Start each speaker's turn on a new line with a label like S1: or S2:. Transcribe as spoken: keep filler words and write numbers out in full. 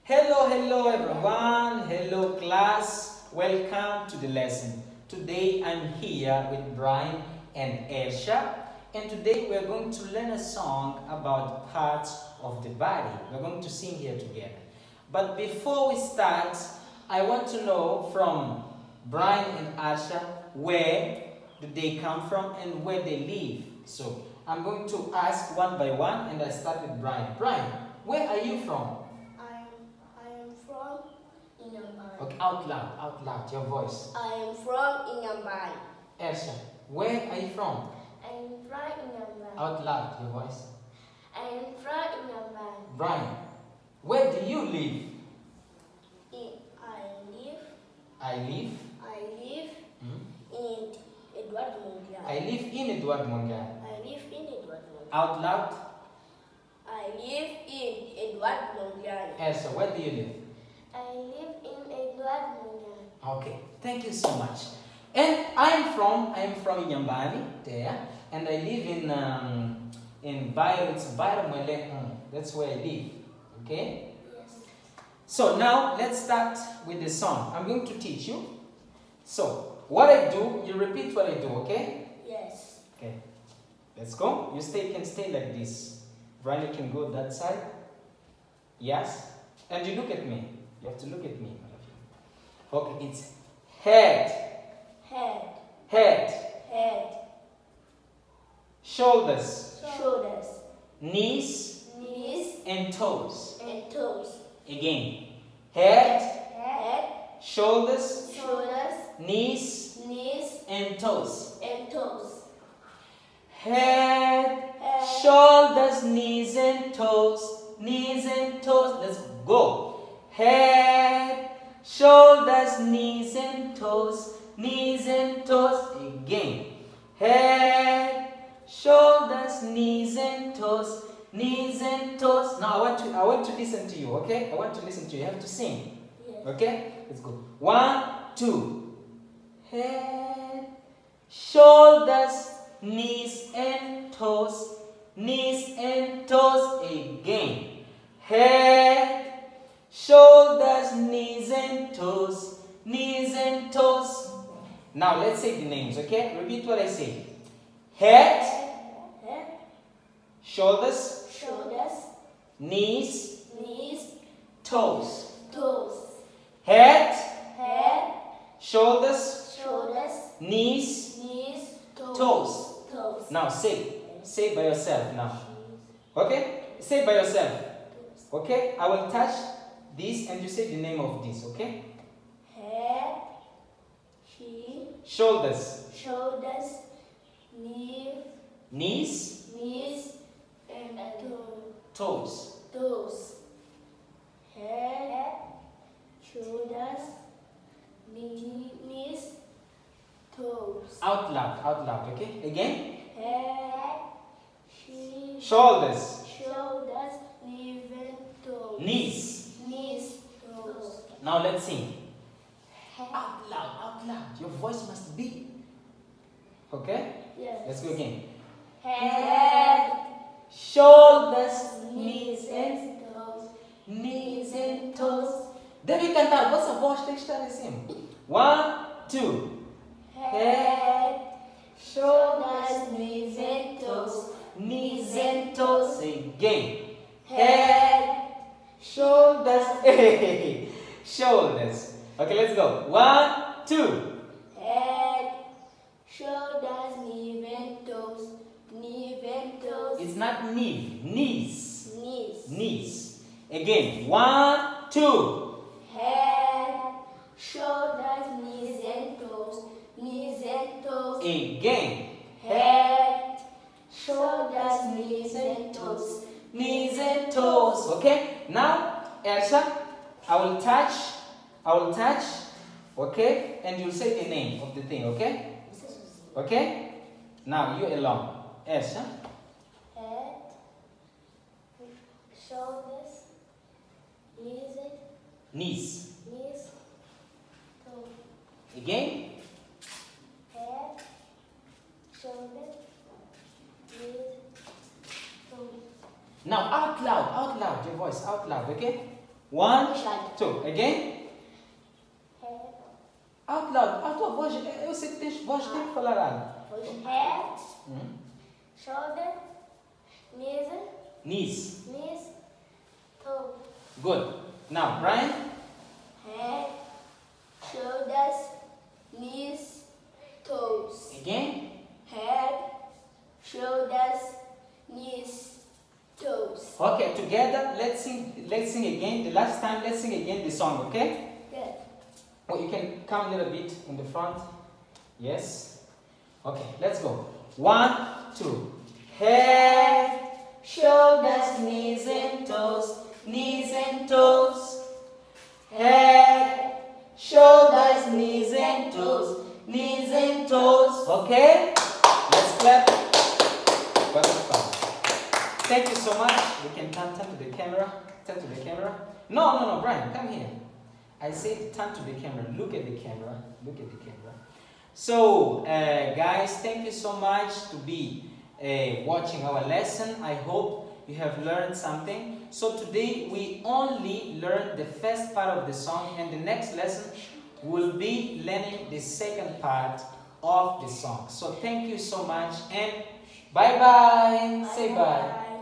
S1: Hello, hello everyone. Hello class. Welcome to the lesson. Today I'm here with Brian and Ersha, and today we're going to learn a song about parts of the body. We're going to sing here together. But before we start, I want to know from Brian and Ersha where do they come from and where they live. So I'm going to ask one by one, and I start with Brian. Brian, where are you from? Okay, out loud, out loud, your voice.
S2: I am from Inambai.
S1: Ersha, where are you from?
S2: I am from Inambai.
S1: Out loud, your voice.
S2: I am from Inambai.
S1: Brian, where do you live?
S2: In, I live.
S1: I live.
S2: I live
S1: Hmm?
S2: in Edward Mondial.
S1: I live in Edward Mondial.
S2: I live in Edward Mondial.
S1: Out loud.
S2: I live in Edward Mondial.
S1: Ersha, where do you live?
S2: I live in Edward Mondial.
S1: Okay, thank you so much. And I'm from I'm from Nyambani there, and I live in um, in Bairo. It's Bairo Mwele. That's where I live. Okay.
S2: Yes.
S1: So now let's start with the song. I'm going to teach you. So what I do, you repeat what I do. Okay.
S2: Yes.
S1: Okay. Let's go. You stay can stay like this. Brian, you can go that side. Yes. And you look at me. You have to look at me. Okay, it's head,
S2: Head.
S1: head,
S2: Head.
S1: shoulders,
S2: Shoulders.
S1: knees,
S2: Knees
S1: and toes.
S2: and toes.
S1: Again, head,
S2: Head.
S1: shoulders,
S2: Shoulders.
S1: knees,
S2: Knees
S1: and toes.
S2: and toes.
S1: Head,
S2: Head.
S1: shoulders, knees, and toes. Knees and toes. Let's go. Head, shoulders, knees and toes, knees and toes. Again. Head, shoulders, knees and toes, knees and toes. Now I want to I want to listen to you, okay? I want to listen to you. You have to sing.
S2: Yes.
S1: Okay? Let's go. One, two. Head, shoulders, knees and toes, knees and toes. Again. Head, shoulders, knees and toes, knees and toes. Now let's say the names, okay? Repeat what I say. Head,
S2: Head.
S1: shoulders,
S2: Shoulders.
S1: knees,
S2: Knees.
S1: toes.
S2: Toes.
S1: Head,
S2: Head.
S1: shoulders,
S2: Shoulders.
S1: knees,
S2: Knees. Toes.
S1: toes.
S2: Toes.
S1: Now say, say by yourself now. Okay? Say by yourself. Okay? I will touch this and you say the name of this, okay?
S2: Head. She.
S1: Shoulders,
S2: Shoulders. Knees.
S1: knees,
S2: Knees. And toe.
S1: toes.
S2: Toes. Head. Shoulders. Knees. Toes.
S1: Out loud, out loud, okay? Again?
S2: Head. She.
S1: Shoulders,
S2: Shoulders. Knees and toes.
S1: knees.
S2: Knees. Toes.
S1: Now let's sing. Out loud, out loud. Your voice must be. Okay?
S2: Yes.
S1: Let's go again.
S2: Head.
S1: Shoulders, knees
S2: Knees
S1: and
S2: and toes.
S1: knees and toes. Deve cantar, vossa voz tem que estar assim. One, two.
S2: Head. Shoulders. Knees and toes.
S1: Knees and toes. Again.
S2: Head.
S1: Shoulders. Shoulders. Okay, let's go. One, two.
S2: Head. Shoulders. Knees and toes. Knees and toes.
S1: It's not knee. Knees.
S2: Knees.
S1: Knees. Again. One, two.
S2: Head. Shoulders. Knees and toes. Knees and toes.
S1: Again.
S2: Head. Shoulders. Knees and toes.
S1: Knees and toes. Okay? Now, Ersha, I will touch. I will touch. Okay? And you'll say the name of the thing. Okay? Okay? Now, you alone. Ersha.
S2: Head. Shoulders. Knees.
S1: Knees.
S2: Knees. Toes.
S1: Again.
S2: Head. Shoulders. Knees. Toes.
S1: Now, out loud. Out loud. Your voice. Out loud. Okay? One, two. Again. Out loud. Out loud. Voz, eu sei que tens voz, tem que falar alto.
S2: Head,
S1: Hum?
S2: shoulder, knees,
S1: Knees.
S2: knees, toe.
S1: Good. Now, Brian.
S2: Head, shoulders, knees, toes.
S1: Again.
S2: Head, shoulders, knees, toes.
S1: Okay, together, let's sing, let's sing again. The last time, let's sing again the song, okay?
S2: Good.
S1: Well, you can come a little bit in the front. Yes. Okay, let's go. One, two. Head, shoulders, knees and toes, knees and toes. Head, shoulders, knees and toes, knees and toes. Okay? Let's clap. Wonderful. Thank you so much. We can turn, turn to the camera. Turn to the camera. No, no, no, Brian, come here. I said turn to the camera. Look at the camera. Look at the camera. So, uh, guys, thank you so much to be uh, watching our lesson. I hope you have learned something. So today we only learned the first part of the song, and the next lesson will be learning the second part of the song. So thank you so much, and bye bye. Say bye.